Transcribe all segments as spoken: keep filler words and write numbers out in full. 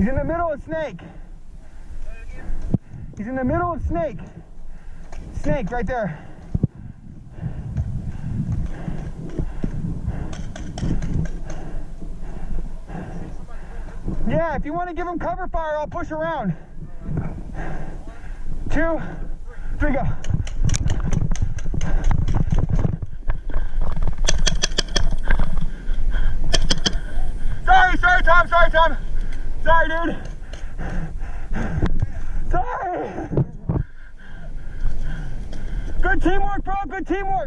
He's in the middle of snake. He's in the middle of snake. Snake right there. Yeah, if you want to give him cover fire, I'll push around. Two, three, go. Sorry, sorry, Tom, sorry, Tom. Sorry, dude. Sorry. Good teamwork, bro, good teamwork.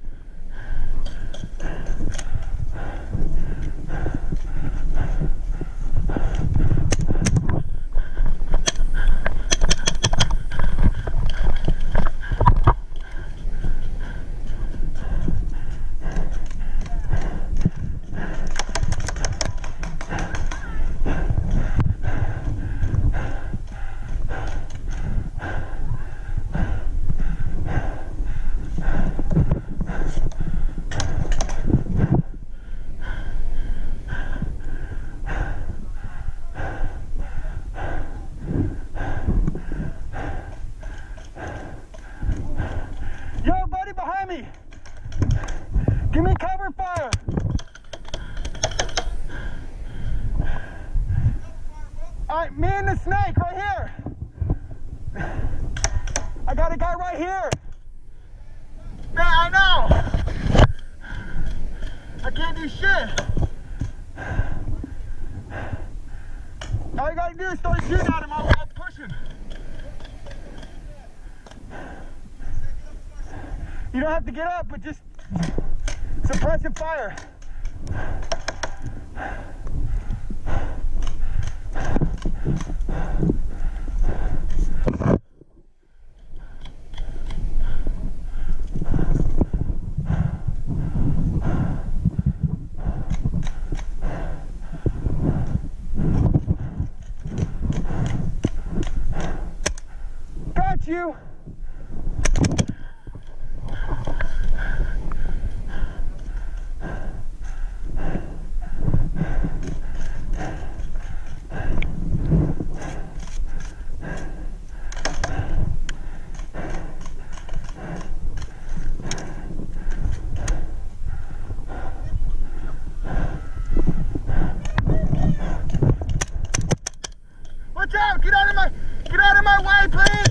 Give me cover fire. All right, me and the snake right here. I got a guy right here. Man, I know. I can't do shit. All you gotta do is start shooting at him. I'll, I'll push him. You don't have to get up, but just suppressive fire. Got you. Watch out! Get out of my, get out of my way, please!